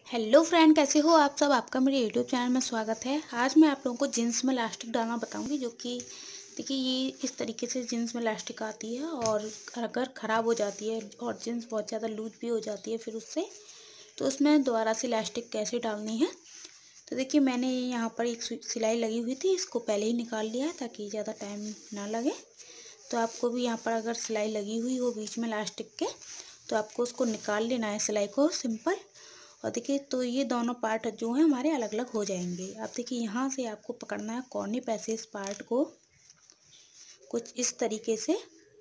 Hello friend, कैसे हो आप सब। आपका मेरे यूट्यूब चैनल में स्वागत है। आज मैं आप लोगों को जीन्स में इलास्टिक डालना बताऊंगी, जो कि देखिए ये इस तरीके से जीन्स में इलास्टिक आती है। और अगर ख़राब हो जाती है और जीन्स बहुत ज़्यादा लूज भी हो जाती है फिर उससे, तो उसमें दोबारा से इलास्टिक कैसे डालनी है। तो देखिए मैंने यहाँ पर एक सिलाई लगी हुई थी, इसको पहले ही निकाल लिया है ताकि ज़्यादा टाइम ना लगे। तो आपको भी यहाँ पर अगर सिलाई लगी हुई हो बीच में इलास्टिक के, तो आपको उसको निकाल लेना है, सिलाई को सिंपल। और देखिए तो ये दोनों पार्ट जो हैं हमारे अलग अलग हो जाएंगे। अब देखिए यहाँ से आपको पकड़ना है कोने पे से इस पार्ट को कुछ इस तरीके से,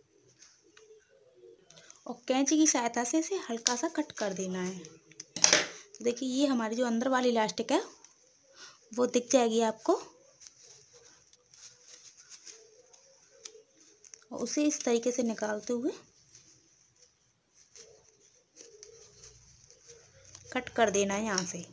और कैंची की सहायता से इसे हल्का सा कट कर देना है। तो देखिए ये हमारी जो अंदर वाली इलास्टिक है वो दिख जाएगी आपको, और उसे इस तरीके से निकालते हुए कट कर देना है यहाँ से।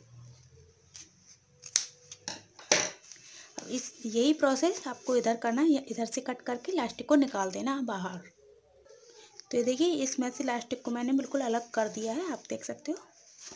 इस यही प्रोसेस आपको इधर करना है, इधर से कट करके इलास्टिक को निकाल देना बाहर। तो ये देखिए इसमें से इलास्टिक को मैंने बिल्कुल अलग कर दिया है, आप देख सकते हो।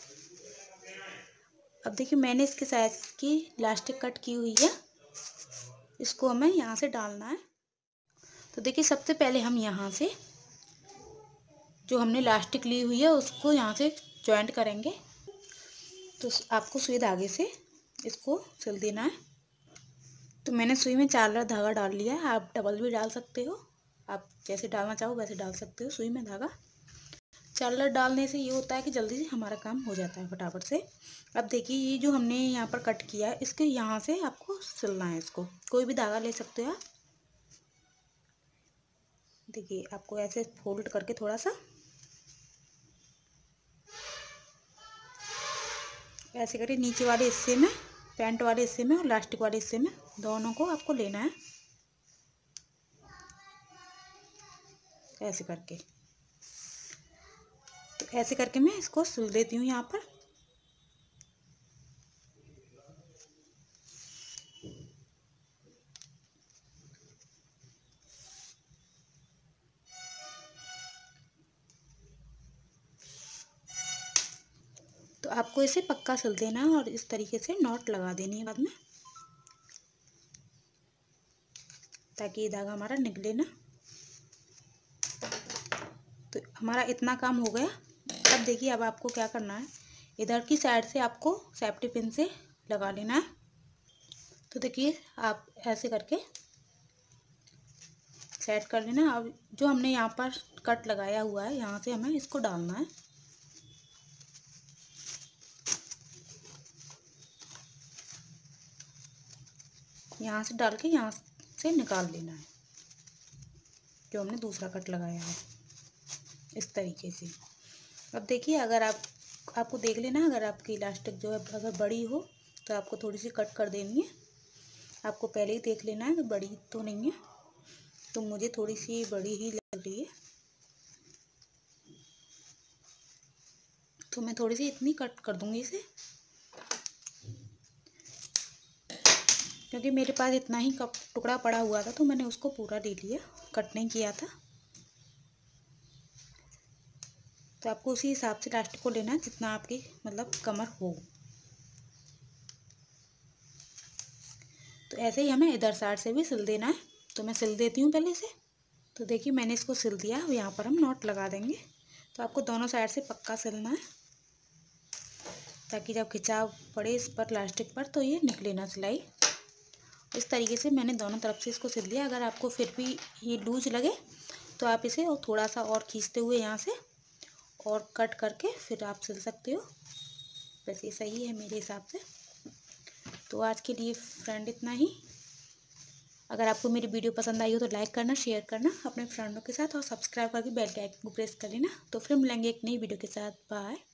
अब देखिए मैंने इसके साइज की इलास्टिक कट की हुई है, इसको हमें यहाँ से डालना है। तो देखिए सबसे पहले हम यहाँ से जो हमने इलास्टिक ली हुई है उसको यहाँ से जॉइंट करेंगे। तो आपको सुई धागे से इसको सिल देना है। तो मैंने सुई में 4 धागा डाल लिया है, आप डबल भी डाल सकते हो, आप जैसे डालना चाहो वैसे डाल सकते हो। सुई में धागा 4 डालने से ये होता है कि जल्दी से हमारा काम हो जाता है फटाफट से। अब देखिए ये जो हमने यहाँ पर कट किया है इसके यहाँ से आपको सिलना है, इसको कोई भी धागा ले सकते हो आप। देखिए आपको ऐसे फोल्ड करके थोड़ा सा ऐसे करके नीचे वाले हिस्से में, पैंट वाले हिस्से में और इलास्टिक वाले हिस्से में, दोनों को आपको लेना है ऐसे करके। तो ऐसे करके मैं इसको सिल देती हूँ यहाँ पर। तो आपको इसे पक्का सिल देना है और इस तरीके से नॉट लगा देनी है बाद में, ताकि ये धागा हमारा निकले ना। तो हमारा इतना काम हो गया। अब देखिए अब आपको क्या करना है, इधर की साइड से आपको सेफ्टी पिन से लगा लेना है। तो देखिए आप ऐसे करके सेट कर लेना। अब जो हमने यहाँ पर कट लगाया हुआ है यहाँ से हमें इसको डालना है। यहाँ से डाल के यहाँ से निकाल लेना है जो हमने दूसरा कट लगाया है, इस तरीके से। अब देखिए अगर आपको देख लेना, अगर आपकी इलास्टिक जो है अगर बड़ी हो तो आपको थोड़ी सी कट कर देनी है। आपको पहले ही देख लेना है कि बड़ी तो नहीं है, तो मुझे थोड़ी सी बड़ी ही लग रही है, तो मैं थोड़ी सी इतनी कट कर दूंगी इसे, क्योंकि मेरे पास इतना ही टुकड़ा पड़ा हुआ था तो मैंने उसको पूरा ले लिया, कट नहीं किया था। तो आपको उसी हिसाब से इलास्टिक को लेना है जितना आपकी मतलब कमर हो। तो ऐसे ही हमें इधर साइड से भी सिल देना है। तो मैं सिल देती हूँ पहले से। तो देखिए मैंने इसको सिल दिया, अब यहाँ पर हम नॉट लगा देंगे। तो आपको दोनों साइड से पक्का सिलना है ताकि जब खिंचाव पड़े इस पर इलास्टिक पर तो ये निकले ना सिलाई। इस तरीके से मैंने दोनों तरफ से इसको सिल दिया। अगर आपको फिर भी ये लूज लगे तो आप इसे और थोड़ा सा और खींचते हुए यहाँ से और कट करके फिर आप सिल सकते हो। बस ये सही है मेरे हिसाब से। तो आज के लिए फ्रेंड इतना ही। अगर आपको मेरी वीडियो पसंद आई हो तो लाइक करना, शेयर करना अपने फ्रेंडों के साथ, और सब्सक्राइब करके बेल के आइकन को प्रेस कर लेना। तो फिर मिलेंगे एक नई वीडियो के साथ। बाय।